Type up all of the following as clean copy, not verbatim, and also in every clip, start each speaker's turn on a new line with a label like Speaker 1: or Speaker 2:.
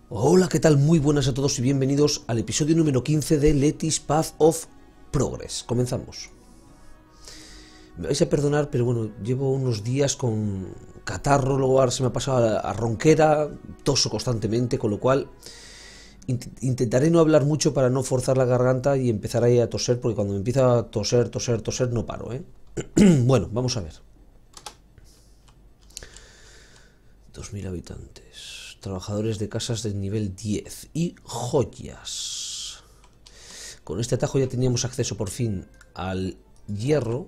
Speaker 1: Hola, ¿qué tal? Muy buenas a todos y bienvenidos al episodio número 15 de Letty's Path of Progress. Comenzamos. Me vais a perdonar, pero bueno, llevo unos días con catarro, luego ahora se me ha pasado a ronquera, toso constantemente, con lo cual intentaré no hablar mucho para no forzar la garganta y empezar ahí a toser, porque cuando me empieza a toser no paro, ¿eh? Bueno, vamos a ver. 2000 habitantes, trabajadores de casas de nivel 10 y joyas. Con este atajo ya teníamos acceso por fin al hierro.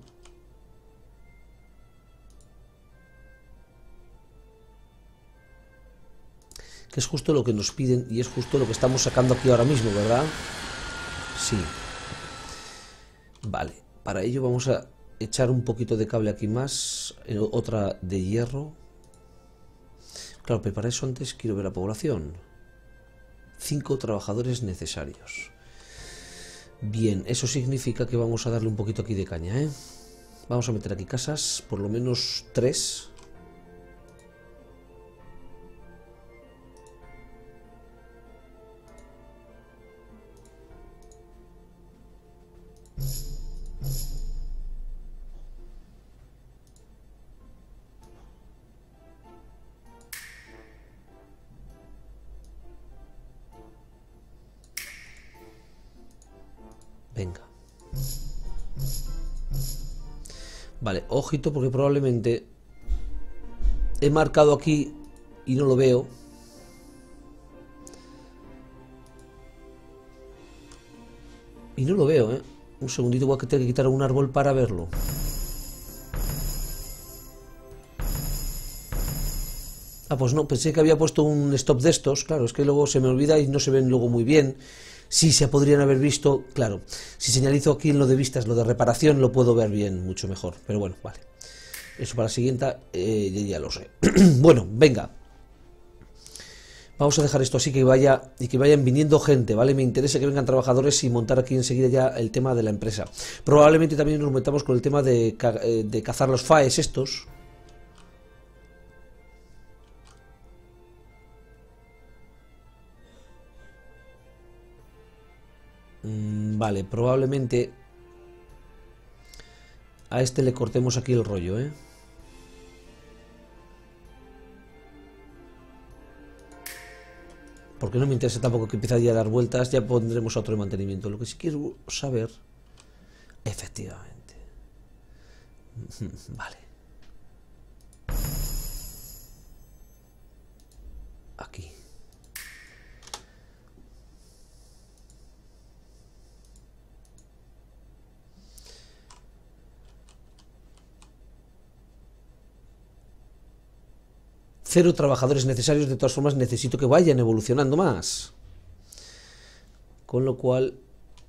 Speaker 1: Que es justo lo que nos piden y es justo lo que estamos sacando aquí ahora mismo, ¿verdad? Sí. Vale, para ello vamos a echar un poquito de cable aquí más, otra de hierro. Claro, pero para eso antes quiero ver la población. 5 trabajadores necesarios. Bien, eso significa que vamos a darle un poquito aquí de caña, ¿eh? Vamos a meter aquí casas, por lo menos 3. Venga. Vale, ojito porque probablemente he marcado aquí y no lo veo. Y no lo veo, ¿eh? Un segundito, voy a tener que quitar un árbol para verlo. Ah, pues no, pensé que había puesto un stop de estos. Claro, es que luego se me olvida y no se ven luego muy bien. Sí, se podrían haber visto, claro. Si señalizo aquí en lo de vistas, lo de reparación, lo puedo ver bien, mucho mejor. Pero bueno, vale. Eso para la siguiente, ya lo sé. Bueno, venga. Vamos a dejar esto así que vaya y que vayan viniendo gente, ¿vale? Me interesa que vengan trabajadores y montar aquí enseguida ya el tema de la empresa. Probablemente también nos metamos con el tema de cazar los faes estos. Vale, probablemente a este le cortemos aquí el rollo, ¿eh? Porque no me interesa tampoco que empiece ya a dar vueltas, ya pondremos otro de mantenimiento. Lo que sí quiero saber, efectivamente. Vale. Aquí. Cero trabajadores necesarios, de todas formas necesito que vayan evolucionando más. Con lo cual...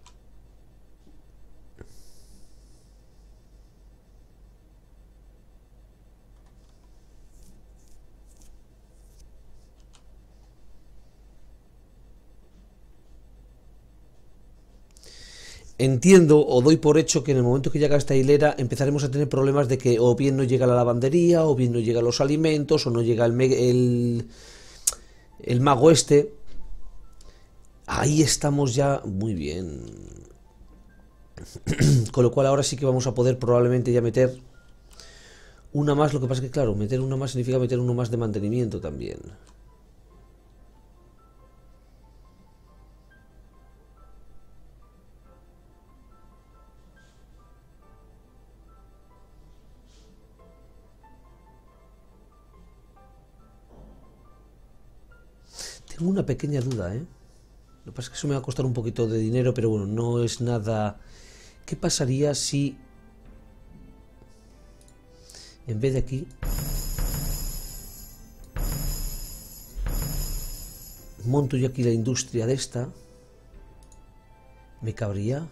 Speaker 1: Entiendo o doy por hecho que en el momento que llega esta hilera empezaremos a tener problemas de que o bien no llega la lavandería, o bien no llegan los alimentos, o no llega el mago este. Ahí estamos ya muy bien. Con lo cual ahora sí que vamos a poder probablemente ya meter una más. Lo que pasa es que claro, meter una más significa meter uno más de mantenimiento también. Tengo una pequeña duda, ¿eh? Lo que pasa es que eso me va a costar un poquito de dinero, pero bueno, no es nada... ¿Qué pasaría si... en vez de aquí... monto yo aquí la industria de esta? ¿Me cabría?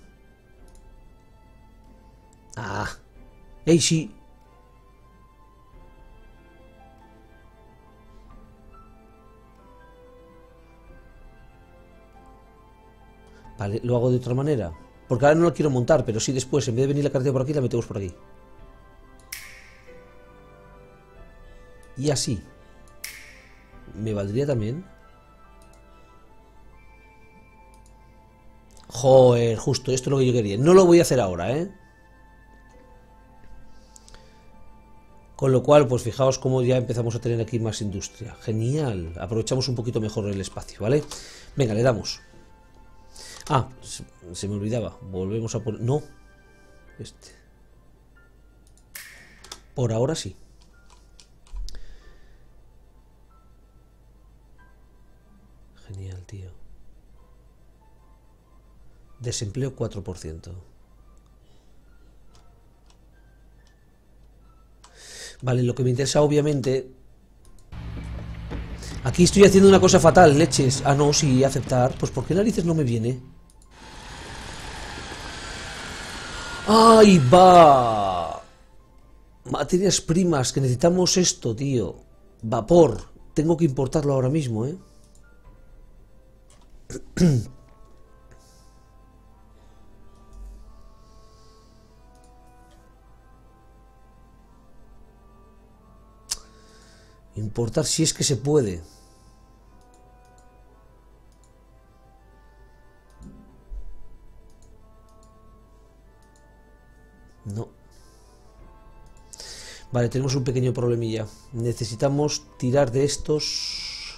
Speaker 1: ¡Ah! ¡Ey, sí! Vale, lo hago de otra manera. Porque ahora no lo quiero montar, pero sí después, en vez de venir la carretera por aquí, la metemos por aquí. Y así. ¿Me valdría también? Joder, justo, esto es lo que yo quería. No lo voy a hacer ahora, ¿eh? Con lo cual, pues fijaos cómo ya empezamos a tener aquí más industria. Genial. Aprovechamos un poquito mejor el espacio, ¿vale? Venga, le damos. Ah, se me olvidaba. Volvemos a poner... No. Este. Por ahora sí. Genial, tío. Desempleo 4%. Vale, lo que me interesa obviamente... Aquí estoy haciendo una cosa fatal, leches. Ah, no, sí, aceptar. Pues ¿por qué narices no me viene? ¡Ahí va! Materias primas, que necesitamos esto, tío. Vapor. Tengo que importarlo ahora mismo, ¿eh? Importar si es que se puede. No. Vale, tenemos un pequeño problemilla. Necesitamos tirar de estos...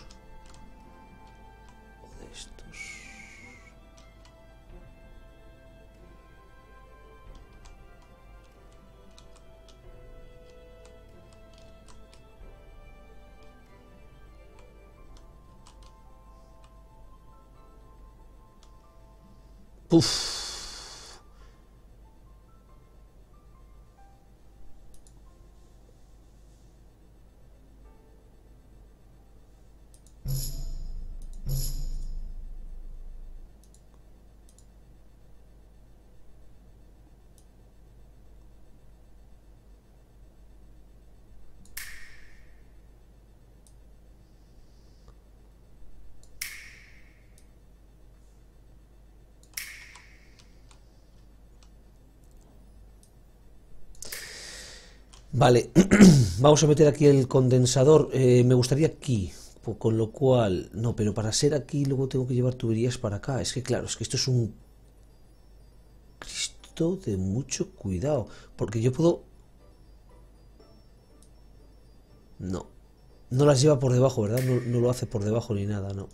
Speaker 1: De estos. Puf. Vale, vamos a meter aquí el condensador. Me gustaría aquí, con lo cual... No, pero para ser aquí luego tengo que llevar tuberías para acá. Es que claro, es que esto es un... Cristo de mucho cuidado. Porque yo puedo... No. No las lleva por debajo, ¿verdad? No, no lo hace por debajo ni nada, no.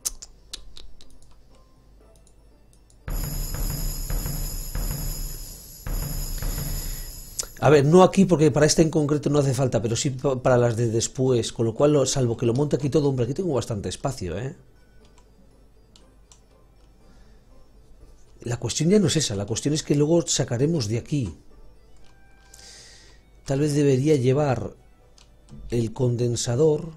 Speaker 1: A ver, no aquí porque para esta en concreto no hace falta, pero sí para las de después, con lo cual, salvo que lo monte aquí todo, hombre, aquí tengo bastante espacio, ¿eh? La cuestión ya no es esa, la cuestión es que luego sacaremos de aquí. Tal vez debería llevar el condensador.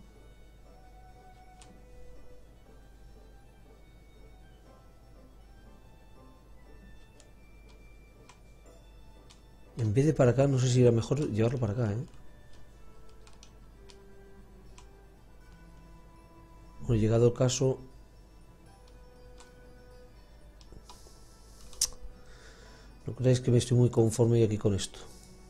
Speaker 1: En vez de para acá, no sé si era mejor llevarlo para acá, ¿eh? Bueno, llegado el caso... No creáis que me estoy muy conforme aquí con esto.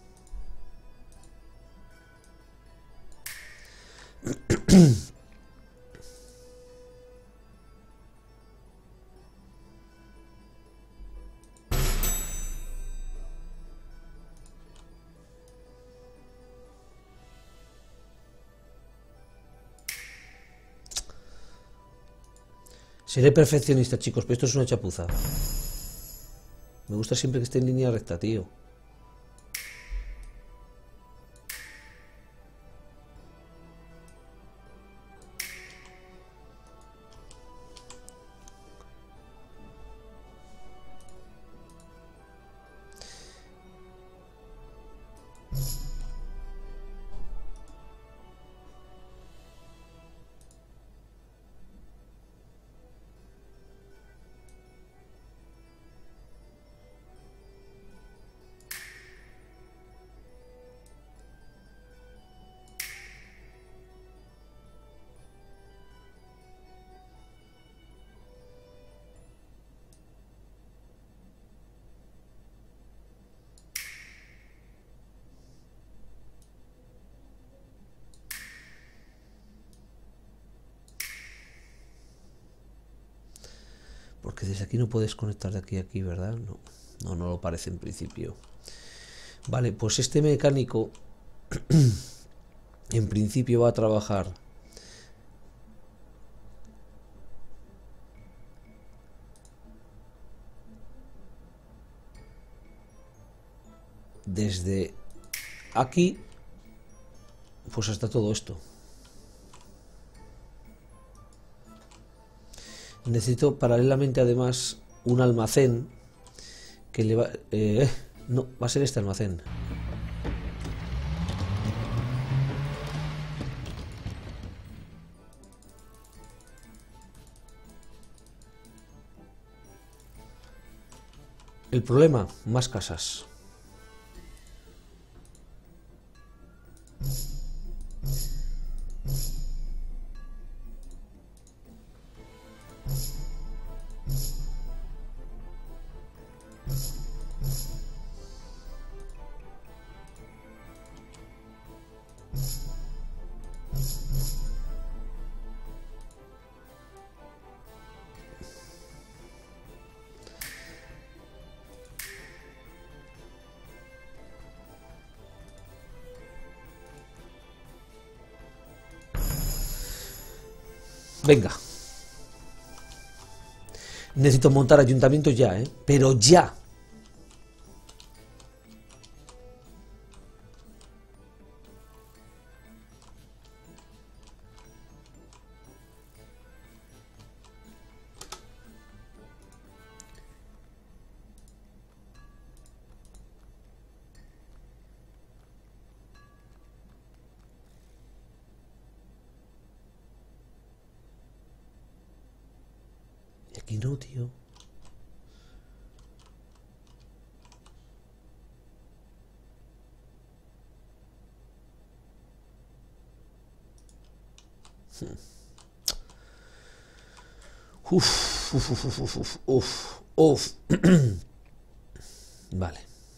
Speaker 1: Seré perfeccionista, chicos, pero esto es una chapuza. Me gusta siempre que esté en línea recta, tío. Porque desde aquí no puedes conectar de aquí a aquí, ¿verdad? No, no, no lo parece en principio. Vale, pues este mecánico en principio va a trabajar desde aquí pues hasta todo esto. Necesito paralelamente además un almacén que le va... no, va a ser este almacén. El problema, más casas. Venga. Necesito montar ayuntamientos ya, ¿eh? Pero ya. Y aquí no, tío. Uf, uf, uf, uf, uf, uf, uf. Vale.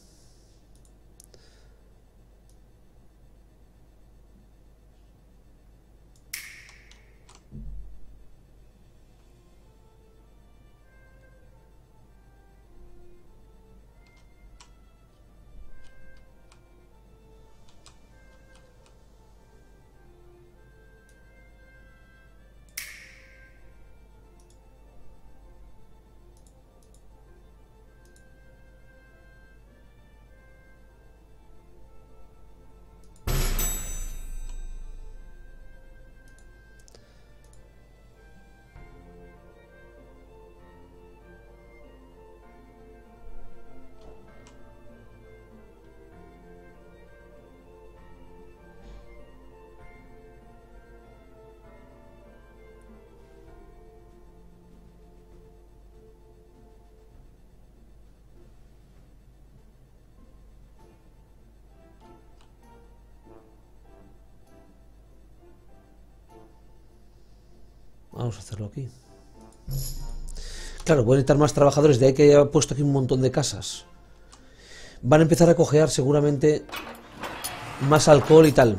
Speaker 1: Vamos a hacerlo aquí. Claro, pueden estar más trabajadores, de ahí que haya puesto aquí un montón de casas. Van a empezar a cojear seguramente más alcohol y tal.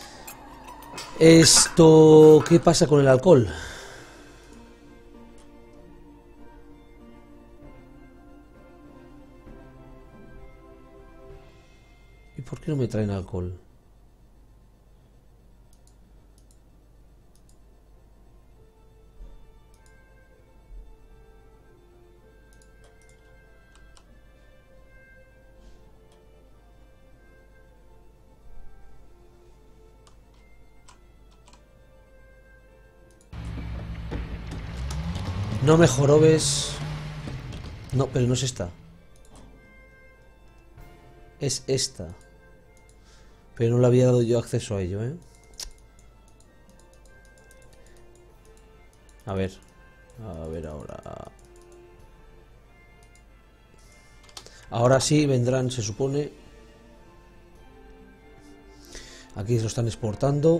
Speaker 1: Esto... ¿Qué pasa con el alcohol? ¿Y por qué no me traen alcohol? No me jorobes. No, pero no es esta. Es esta. Pero no le había dado yo acceso a ello, ¿eh? A ver ahora. Ahora sí vendrán, se supone. Aquí se lo están exportando.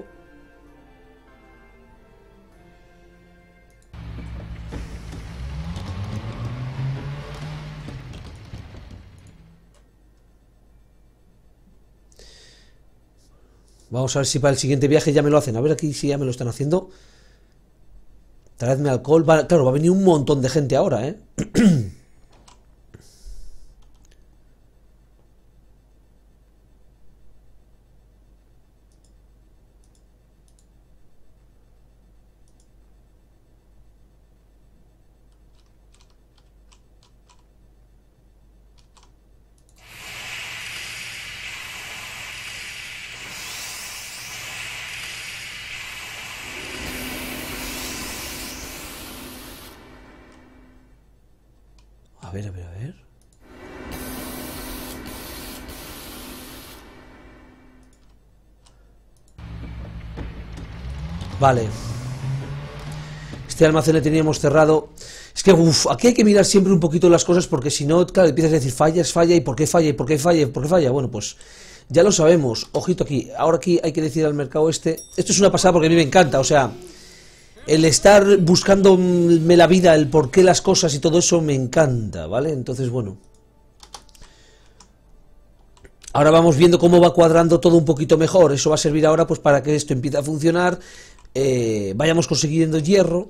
Speaker 1: Vamos a ver si para el siguiente viaje ya me lo hacen. A ver aquí si ya me lo están haciendo. Traedme alcohol. Claro, va a venir un montón de gente ahora, ¿eh? A ver, a ver, a ver. Vale. Este almacén le teníamos cerrado. Es que, uff, aquí hay que mirar siempre un poquito las cosas porque si no, claro, empiezas a decir falla, ¿y por qué falla? ¿Y por qué falla? ¿Y por qué falla? Bueno, pues ya lo sabemos. Ojito aquí. Ahora aquí hay que decir al mercado este. Esto es una pasada porque a mí me encanta, o sea, el estar buscándome la vida, el por qué las cosas y todo eso me encanta, ¿vale? Entonces, bueno. Ahora vamos viendo cómo va cuadrando todo un poquito mejor. Eso va a servir ahora pues para que esto empiece a funcionar. Vayamos consiguiendo hierro.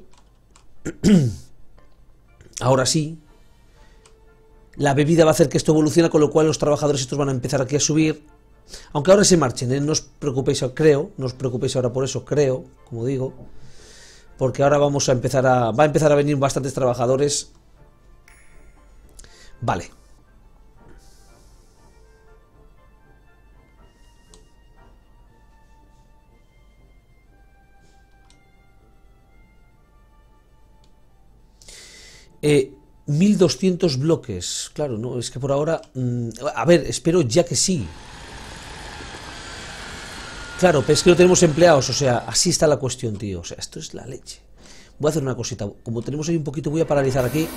Speaker 1: Ahora sí. La bebida va a hacer que esto evolucione, con lo cual los trabajadores estos van a empezar aquí a subir. Aunque ahora se marchen, ¿eh? No os preocupéis, creo. No os preocupéis ahora por eso, creo, como digo. Porque ahora vamos a empezar a... Va a empezar a venir bastantes trabajadores. Vale. Eh, 1200 bloques. Claro, no, es que por ahora... a ver, espero ya que sí. Claro, pero es que no tenemos empleados, o sea, así está la cuestión, tío. O sea, esto es la leche. Voy a hacer una cosita. Como tenemos ahí un poquito, voy a paralizar aquí.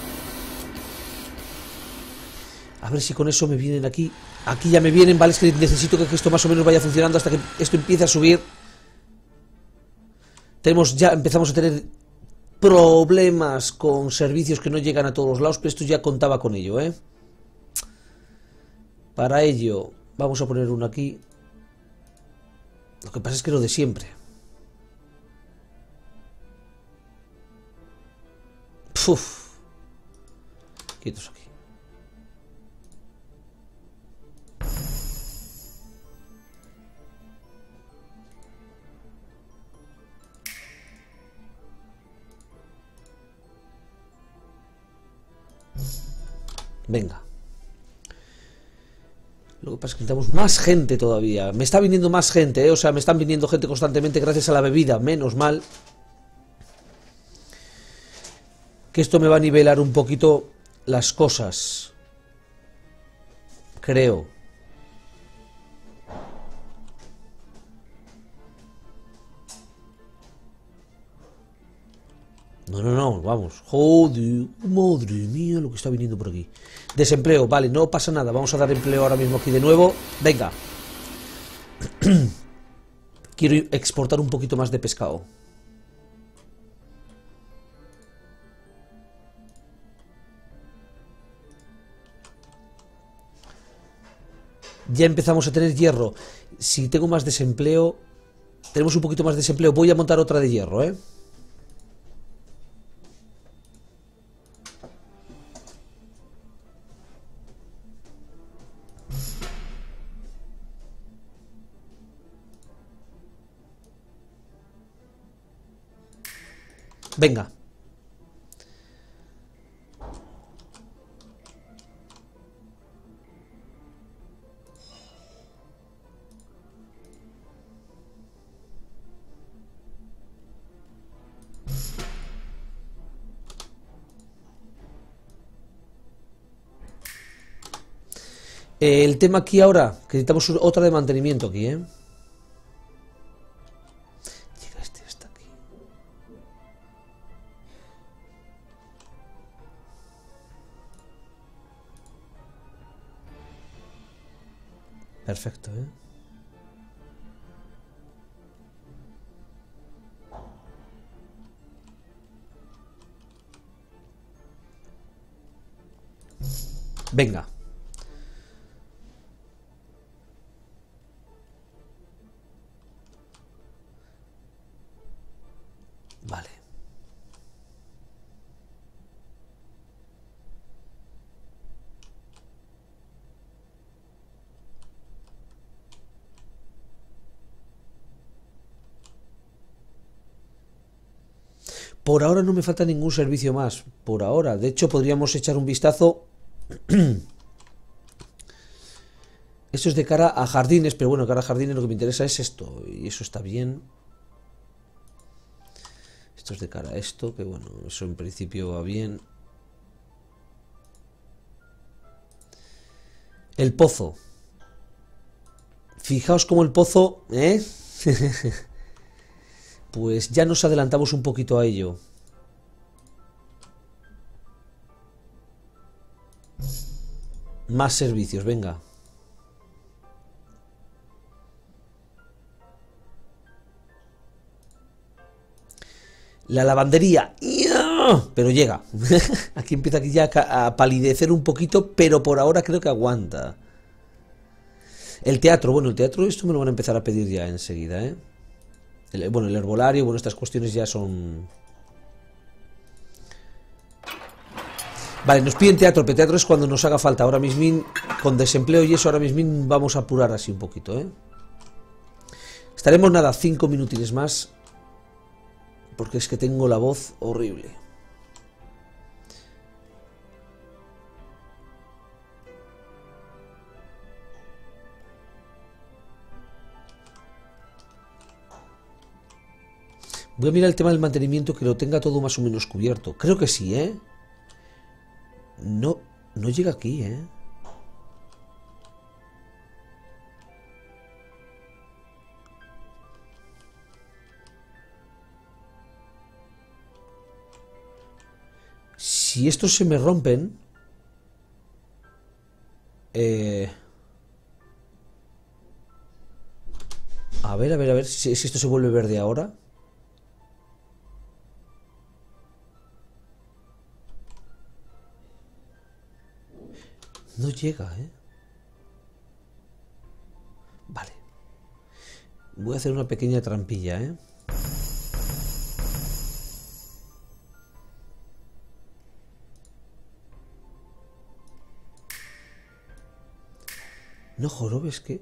Speaker 1: A ver si con eso me vienen aquí. Aquí ya me vienen, vale, es que necesito que esto más o menos vaya funcionando hasta que esto empiece a subir. Empezamos a tener problemas con servicios que no llegan a todos los lados, pero esto ya contaba con ello, ¿eh? Para ello, vamos a poner uno aquí. Lo que pasa es que lo de siempre. Puf. Quietos aquí. Venga. Lo que pasa es que necesitamos más gente todavía. Me está viniendo más gente, ¿eh? O sea, me están viniendo gente constantemente gracias a la bebida. Menos mal. Que esto me va a nivelar un poquito las cosas. Creo. No, vamos. Joder, madre mía lo que está viniendo por aquí. Desempleo, vale, no pasa nada. Vamos a dar empleo ahora mismo aquí de nuevo. Venga. Quiero exportar un poquito más de pescado. Ya empezamos a tener hierro. Si tengo más desempleo... Tenemos un poquito más de desempleo. Voy a montar otra de hierro, ¿eh? Venga. El tema aquí ahora, que necesitamos otra de mantenimiento aquí, ¿eh? Llega este hasta aquí. Perfecto, ¿eh? Venga. Vale. Por ahora no me falta ningún servicio más. Por ahora. De hecho, podríamos echar un vistazo. Esto es de cara a jardines, pero bueno, cara a jardines lo que me interesa es esto. Y eso está bien. Esto es de cara a esto, que bueno, eso en principio va bien. El pozo. Fijaos cómo el pozo, ¿eh? Pues ya nos adelantamos un poquito a ello. Más servicios, venga. La lavandería. Pero llega. Aquí empieza aquí ya a palidecer un poquito, pero por ahora creo que aguanta. El teatro, bueno, el teatro esto me lo van a empezar a pedir ya enseguida, ¿eh? Bueno, el herbolario, bueno, estas cuestiones ya son... Vale, nos piden teatro, pero teatro es cuando nos haga falta. Ahora mismo, con desempleo y eso, ahora mismo vamos a apurar así un poquito, ¿eh? Estaremos, nada, 5 minutines más. Porque es que tengo la voz horrible. Voy a mirar el tema del mantenimiento, que lo tenga todo más o menos cubierto. Creo que sí, ¿eh? No, no llega aquí, ¿eh? Si estos se me rompen... A ver si esto se vuelve verde ahora. No llega, ¿eh? Vale. Voy a hacer una pequeña trampilla, ¿eh? No jorobes, que...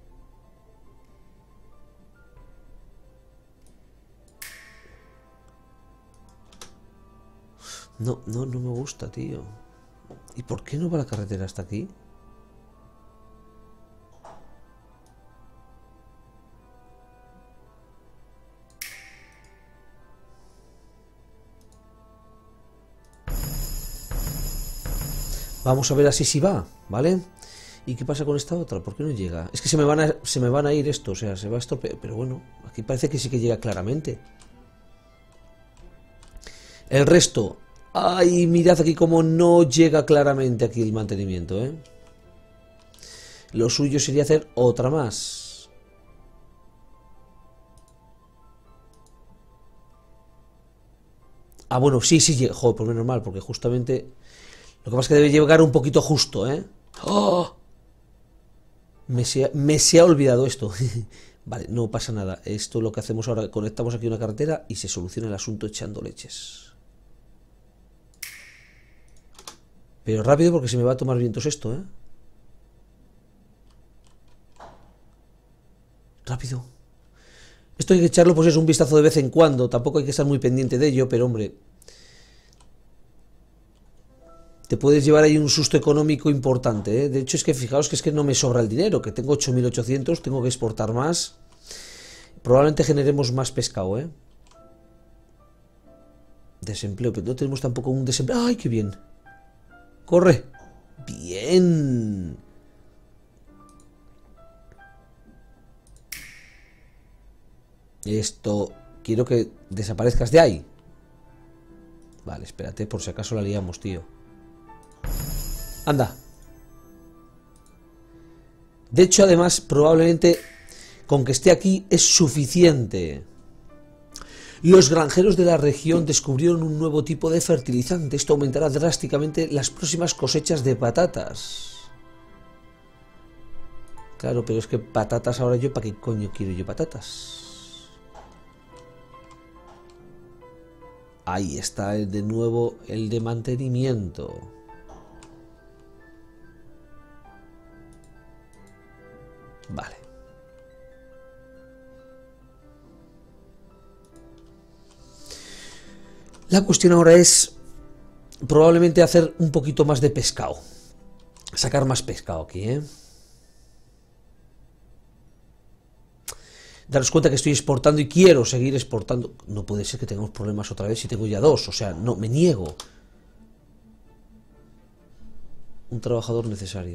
Speaker 1: No me gusta, tío. ¿Y por qué no va la carretera hasta aquí? Vamos a ver así si va, ¿vale? ¿Y qué pasa con esta otra? ¿Por qué no llega? Es que se me van a ir esto, o sea, se va a estropear. Pero bueno, aquí parece que sí que llega claramente. El resto... Ay, mirad aquí cómo no llega claramente aquí el mantenimiento, ¿eh? Lo suyo sería hacer otra más. Ah, bueno, sí, llega. Joder, pues menos mal, porque justamente... Lo que pasa es que debe llegar un poquito justo, ¿eh? ¡Oh! Me se ha olvidado esto. Vale, no pasa nada. Esto lo que hacemos ahora, conectamos aquí una carretera y se soluciona el asunto echando leches. Pero rápido porque se me va a tomar vientos esto, ¿eh? Rápido. Esto hay que echarlo, pues es un vistazo de vez en cuando. Tampoco hay que estar muy pendiente de ello, pero hombre... Te puedes llevar ahí un susto económico importante, ¿eh? De hecho, es que fijaos que es que no me sobra el dinero, que tengo 8.800, tengo que exportar más. Probablemente generemos más pescado, ¿eh? Desempleo, pero no tenemos tampoco un desempleo. ¡Ay, qué bien! ¡Corre! ¡Bien! Esto... Quiero que desaparezcas de ahí. Vale, espérate, por si acaso la liamos, tío. Anda. De hecho, además, probablemente con que esté aquí es suficiente. Los granjeros de la región descubrieron un nuevo tipo de fertilizante. Esto aumentará drásticamente las próximas cosechas de patatas. Claro, pero es que patatas ahora yo, ¿para qué coño quiero yo patatas? Ahí está de nuevo el de mantenimiento. Vale. La cuestión ahora es probablemente hacer un poquito más de pescado. Sacar más pescado aquí, ¿eh? Daros cuenta que estoy exportando y quiero seguir exportando. No puede ser que tengamos problemas otra vez si tengo ya dos. O sea, no, me niego. Un trabajador necesario.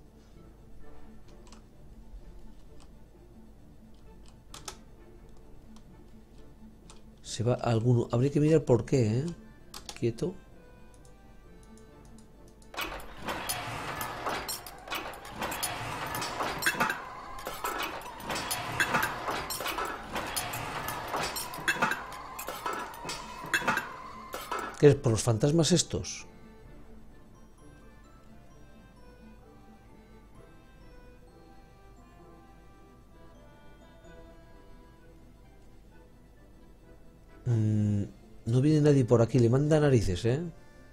Speaker 1: Se va alguno. Habría que mirar por qué, ¿eh? Quieto. ¿Qué es? ¿Por los fantasmas estos? No viene nadie por aquí, le manda narices, ¿eh?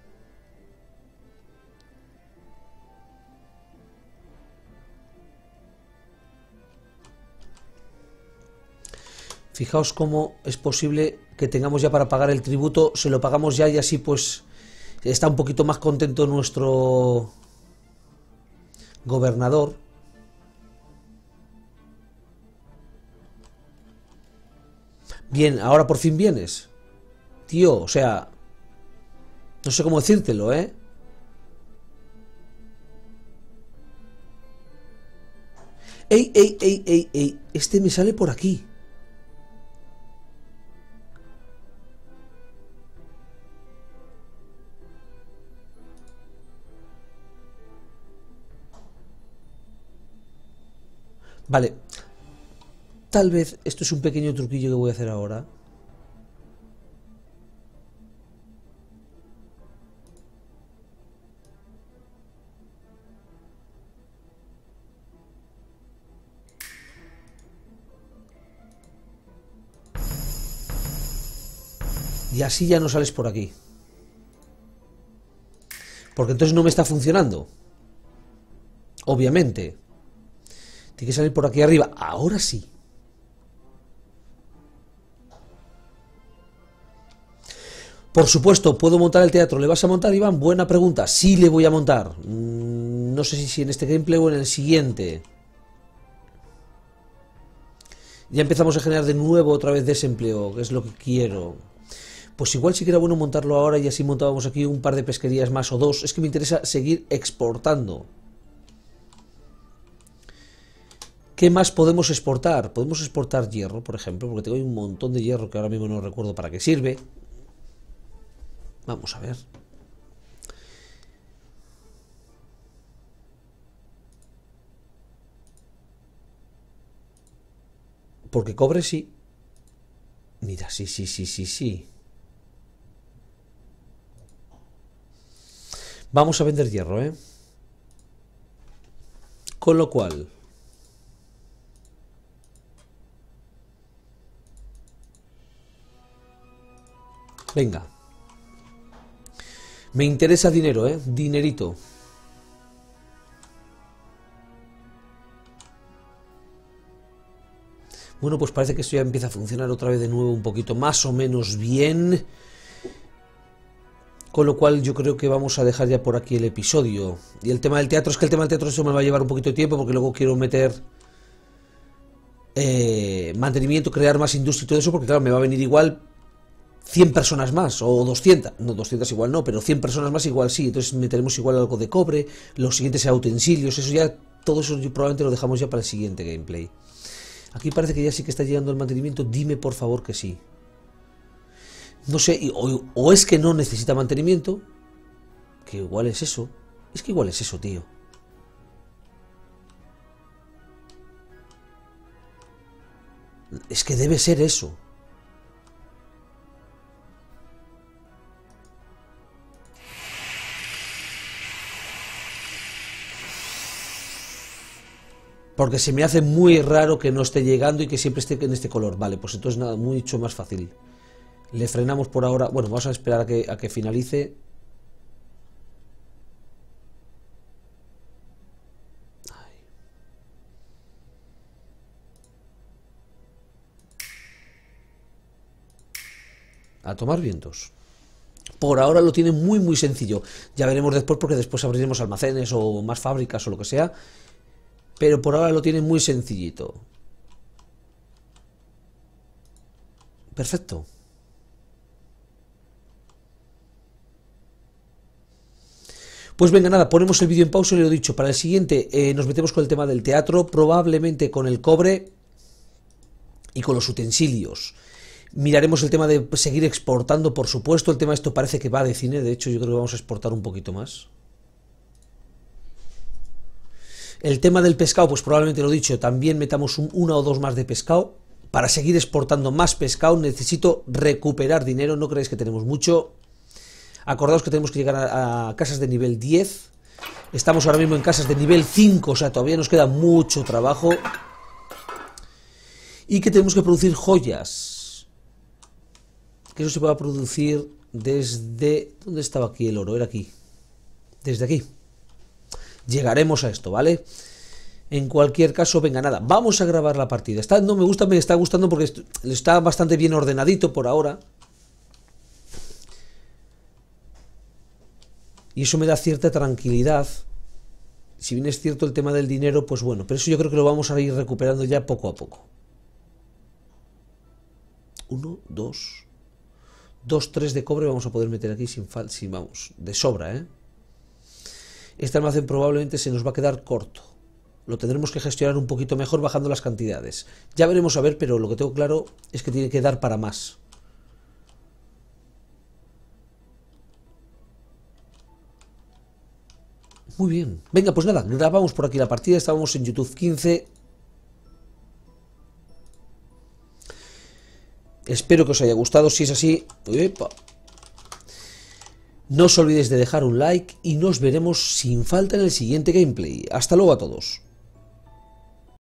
Speaker 1: Fijaos cómo es posible que tengamos ya para pagar el tributo, se lo pagamos ya y así pues está un poquito más contento nuestro gobernador. Bien, ahora por fin vienes. Tío, o sea, no sé cómo decírtelo, ¿eh? ¡Ey, ey, ey, ey, ey! Este me sale por aquí. Vale. Tal vez esto es un pequeño truquillo que voy a hacer ahora. Y así ya no sales por aquí. Porque entonces no me está funcionando. Obviamente. Tiene que salir por aquí arriba. Ahora sí. Por supuesto, ¿puedo montar el teatro? ¿Le vas a montar, Iván? Buena pregunta. Sí le voy a montar. No sé si en este gameplay o en el siguiente. Ya empezamos a generar de nuevo otra vez desempleo, que es lo que quiero. Pues igual sí que era bueno montarlo ahora y así montábamos aquí un par de pesquerías más o dos. Es que me interesa seguir exportando. ¿Qué más podemos exportar? Podemos exportar hierro, por ejemplo, porque tengo un montón de hierro que ahora mismo no recuerdo para qué sirve. Vamos a ver. Porque cobre sí. Mira, sí, sí, sí, sí, sí. Vamos a vender hierro, ¿eh? Con lo cual... Venga. Me interesa dinero, ¿eh? Dinerito. Bueno, pues parece que esto ya empieza a funcionar otra vez de nuevo un poquito más o menos bien. Con lo cual yo creo que vamos a dejar ya por aquí el episodio. Y el tema del teatro, es que el tema del teatro eso me va a llevar un poquito de tiempo porque luego quiero meter mantenimiento, crear más industria y todo eso, porque claro, me va a venir igual 100 personas más, o 200, no 200 igual no, pero 100 personas más igual sí, entonces meteremos igual algo de cobre, los siguientes serán utensilios, eso ya, todo eso probablemente lo dejamos ya para el siguiente gameplay. Aquí parece que ya sí que está llegando el mantenimiento, dime por favor que sí. No sé, o es que no necesita mantenimiento, que igual es eso, es que igual es eso, tío. Es que debe ser eso. Porque se me hace muy raro que no esté llegando y que siempre esté en este color. Vale, pues entonces nada, mucho más fácil. Le frenamos por ahora. Bueno, vamos a esperar a que finalice. Ay. A tomar vientos. Por ahora lo tiene muy muy sencillo. Ya veremos después porque después abriremos almacenes o más fábricas o lo que sea. Pero por ahora lo tiene muy sencillito. Perfecto. Pues venga, nada, ponemos el vídeo en pausa y lo he dicho. Para el siguiente nos metemos con el tema del teatro, probablemente con el cobre y con los utensilios. Miraremos el tema de seguir exportando, por supuesto. El tema de esto parece que va de cine, de hecho yo creo que vamos a exportar un poquito más. El tema del pescado, pues probablemente lo he dicho, también metamos una o dos más de pescado. Para seguir exportando más pescado necesito recuperar dinero, no creéis que tenemos mucho. Acordaos que tenemos que llegar a casas de nivel 10. Estamos ahora mismo en casas de nivel 5, o sea, todavía nos queda mucho trabajo. Y que tenemos que producir joyas. Que eso se pueda producir desde... ¿Dónde estaba aquí el oro? Era aquí. Desde aquí. Llegaremos a esto, ¿vale? En cualquier caso, venga, nada. Vamos a grabar la partida. No me gusta, me está gustando porque está bastante bien ordenadito por ahora. Y eso me da cierta tranquilidad. Si bien es cierto el tema del dinero, pues bueno, pero eso yo creo que lo vamos a ir recuperando ya poco a poco. 1, 2, 3 de cobre vamos a poder meter aquí sin vamos, de sobra, ¿eh? Este almacén probablemente se nos va a quedar corto. Lo tendremos que gestionar un poquito mejor bajando las cantidades. Ya veremos a ver, pero lo que tengo claro es que tiene que dar para más. Muy bien. Venga, pues nada, grabamos por aquí la partida. Estábamos en YouTube 15. Espero que os haya gustado. Si es así, ¡epa! No os olvidéis de dejar un like y nos veremos sin falta en el siguiente gameplay. Hasta luego a todos.